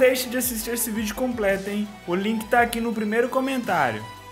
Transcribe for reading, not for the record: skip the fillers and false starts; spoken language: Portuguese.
deixe de assistir esse vídeo completo, hein? O link tá aqui no primeiro comentário.